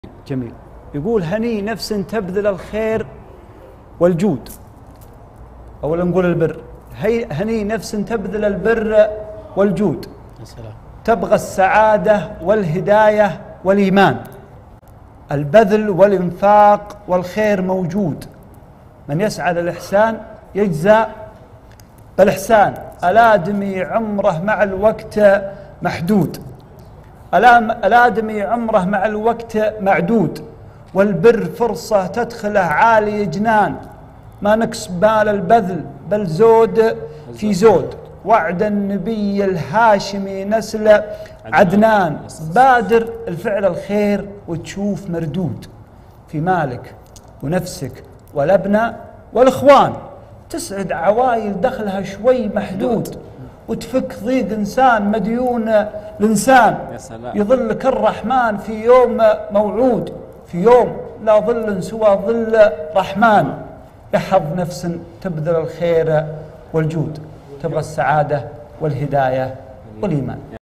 جميل. يقول هني نفس تبذل الخير والجود. أولا نقول البر، هني نفس تبذل البر والجود، تبغى السعادة والهداية والإيمان. البذل والإنفاق والخير موجود، من يسعى للإحسان يجزى بالإحسان. الآدمي عمره مع الوقت محدود، الآدمي عمره مع الوقت معدود، والبر فرصة تدخله عالي جنان. ما نقص بال البذل بل زود في زود، وعد النبي الهاشمي نسل عدنان. بادر الفعل الخير وتشوف مردود في مالك ونفسك والأبناء والإخوان. تسعد عوائل دخلها شوي محدود، وتفك ضيق إنسان مديون الإنسان. يظلك الرحمن في يوم موعود، في يوم لا ظل سوى ظل رحمن. يحظ نفس تبذل الخير والجود، تبغى السعادة والهداية والإيمان.